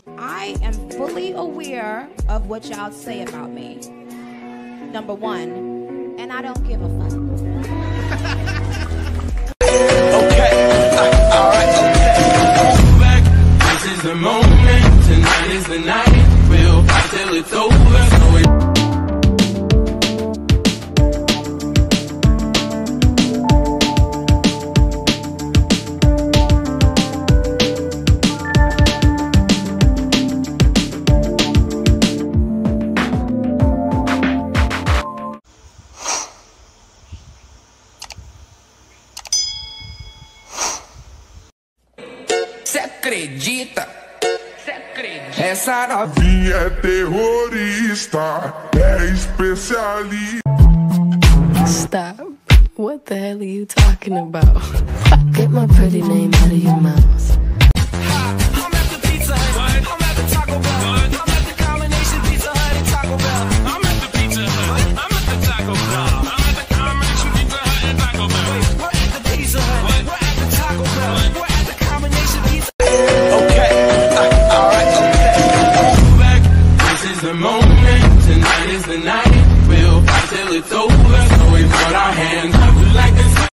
I am fully aware of what y'all say about me. Number one, and I don't give a fuck. Okay, alright, okay. This is the moment, tonight is the night. We'll fight till it's over, so essa novinha é terrorista, é especialista. Stop. What the hell are you talking about? Get my pretty name out of your mouth. I'm at the pizza, I'm at the Taco Bell.